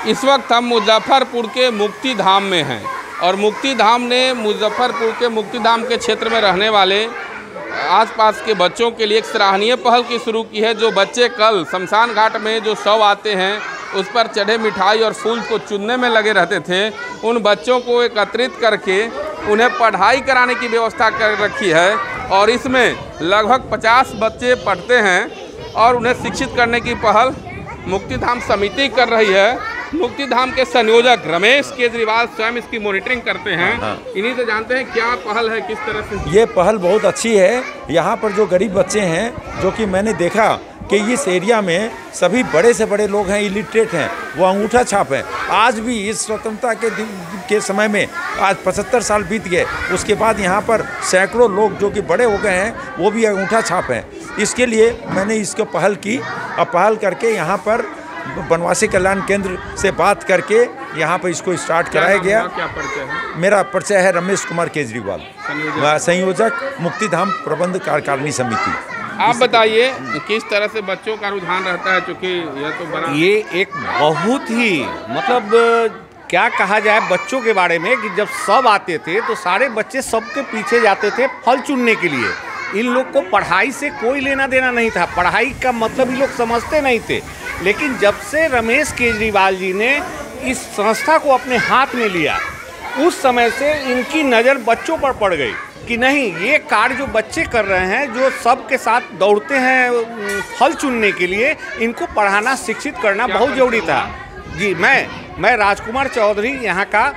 इस वक्त हम मुजफ्फरपुर के मुक्ति धाम में हैं और मुक्ति धाम ने मुजफ्फरपुर के मुक्ति धाम के क्षेत्र में रहने वाले आसपास के बच्चों के लिए एक सराहनीय पहल की शुरू की है। जो बच्चे कल शमशान घाट में जो शव आते हैं उस पर चढ़े मिठाई और फूल को चुनने में लगे रहते थे, उन बच्चों को एकत्रित करके उन्हें पढ़ाई कराने की व्यवस्था कर रखी है और इसमें लगभग 50 बच्चे पढ़ते हैं और उन्हें शिक्षित करने की पहल मुक्ति धाम समिति कर रही है। मुक्ति धाम के संयोजक रमेश केजरीवाल स्वयं इसकी मॉनिटरिंग करते हैं। इन्हीं से जानते हैं क्या पहल है, किस तरह से। ये पहल बहुत अच्छी है। यहाँ पर जो गरीब बच्चे हैं, जो कि मैंने देखा कि इस एरिया में सभी बड़े से बड़े लोग हैं, इलिटरेट हैं, वो अंगूठा छाप हैं। आज भी इस स्वतंत्रता के समय में आज 75 साल बीत गए, उसके बाद यहाँ पर सैकड़ों लोग जो कि बड़े हो गए हैं वो भी अंगूठा छाप हैं। इसके लिए मैंने इसको पहल की और पहल करके यहाँ पर वनवासी कल्याण केंद्र से बात करके यहाँ पर इसको स्टार्ट कराया गया। क्या परिचय है? मेरा परिचय है रमेश कुमार केजरीवाल, संयोजक मुक्ति धाम प्रबंध कार्यकारिणी समिति। आप बताइए किस तरह से बच्चों का रुझान रहता है, क्योंकि यह तो बड़ा ये एक बहुत ही मतलब क्या कहा जाए बच्चों के बारे में कि जब सब आते थे तो सारे बच्चे सबके पीछे जाते थे फल चुनने के लिए। इन लोग को पढ़ाई से कोई लेना देना नहीं था, पढ़ाई का मतलब ये लोग समझते नहीं थे। लेकिन जब से रमेश केजरीवाल जी ने इस संस्था को अपने हाथ में लिया, उस समय से इनकी नज़र बच्चों पर पड़ गई कि नहीं, ये कार्य जो बच्चे कर रहे हैं, जो सबके साथ दौड़ते हैं फल चुनने के लिए, इनको पढ़ाना शिक्षित करना बहुत ज़रूरी था। जी, मैं राजकुमार चौधरी यहाँ का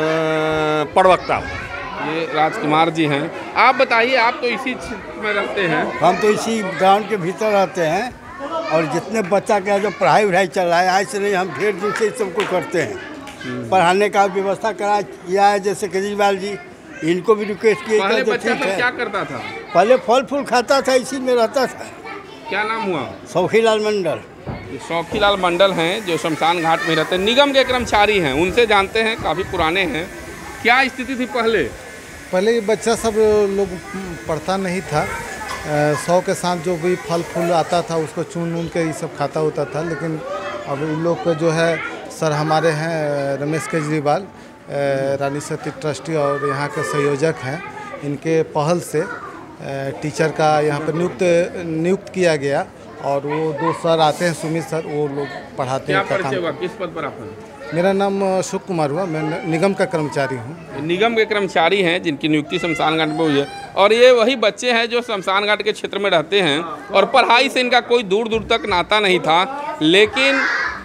प्रवक्ता हूँ। ये राजकुमार जी हैं। आप बताइए, आप तो इसी क्षेत्र में रहते हैं। हम तो इसी गांव के भीतर रहते हैं और जितने बच्चा का जो पढ़ाई चल रहा है, आज से नहीं, हम ढेर दिन से सबको करते हैं। पढ़ाने का व्यवस्था किया है, जैसे केजरीवाल जी, इनको भी रिक्वेस्ट किए। पहले बच्चा सब क्या करता था? पहले फल फूल खाता था, इसी में रहता था। क्या नाम हुआ? शौखीलाल मंडल। शौखीलाल मंडल हैं, जो शमशान घाट में रहते हैं, निगम के कर्मचारी हैं। उनसे जानते हैं, काफ़ी पुराने हैं। क्या स्थिति थी पहले ये बच्चा सब लोग पढ़ता नहीं था। 100 के साथ जो भी फल फूल आता था उसको चुन के ये सब खाता होता था। लेकिन अब इन लोग को जो है सर हमारे हैं रमेश केजरीवाल, रानी सती ट्रस्टी और यहाँ के संयोजक हैं। इनके पहल से टीचर का यहाँ पर नियुक्त किया गया और वो 2 सर आते हैं, सुमित सर, वो लोग पढ़ाते हैं। किस पद पर आप हैं? मेरा नाम अशोक कुमार हुआ, मैं निगम का कर्मचारी हूँ। निगम के कर्मचारी हैं जिनकी नियुक्ति शमशान घाट में हुई है और ये वही बच्चे हैं जो शमशान घाट के क्षेत्र में रहते हैं और पढ़ाई से इनका कोई दूर दूर तक नाता नहीं था। लेकिन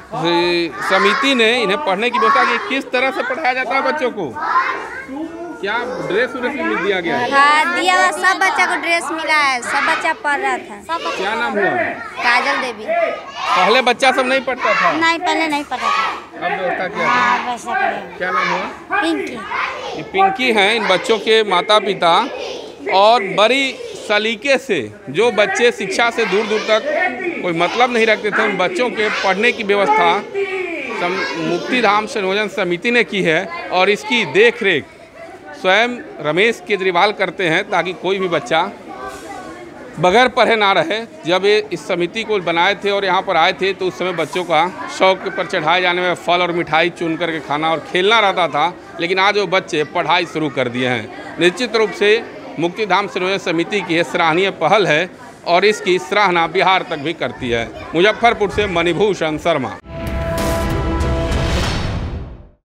समिति ने इन्हें पढ़ने की व्यवस्था की। किस तरह से पढ़ाया जाता है बच्चों को? क्या ड्रेस व्रेस भी दिया गया है? हाँ, दिया हुआ, सब बच्चा को ड्रेस मिला है, सब बच्चा पढ़ रहा था। क्या नाम हुआ? काजल देवी। पहले बच्चा सब नहीं पढ़ता था? नहीं, पहले नहीं पढ़ता था। अब व्यवस्था क्या? हाँ, वैसा करें। क्या नाम हुआ? पिंकी। ये पिंकी हैं इन बच्चों के माता पिता और बड़ी सलीके से जो बच्चे शिक्षा से दूर दूर तक कोई मतलब नहीं रखते थे, उन बच्चों के पढ़ने की व्यवस्था मुक्ति धाम संयोजन समिति ने की है और इसकी देख रेख स्वयं रमेश केजरीवाल करते हैं ताकि कोई भी बच्चा बगैर पढ़े ना रहे। जब ये इस समिति को बनाए थे और यहाँ पर आए थे तो उस समय बच्चों का शौक पर चढ़ाए जाने में फल और मिठाई चुन करके खाना और खेलना रहता था, लेकिन आज वो बच्चे पढ़ाई शुरू कर दिए हैं। निश्चित रूप से मुक्ति धाम संयोजन समिति की यह सराहनीय पहल है और इसकी सराहना बिहार तक भी करती है। मुजफ्फरपुर से मणिभूषण शर्मा।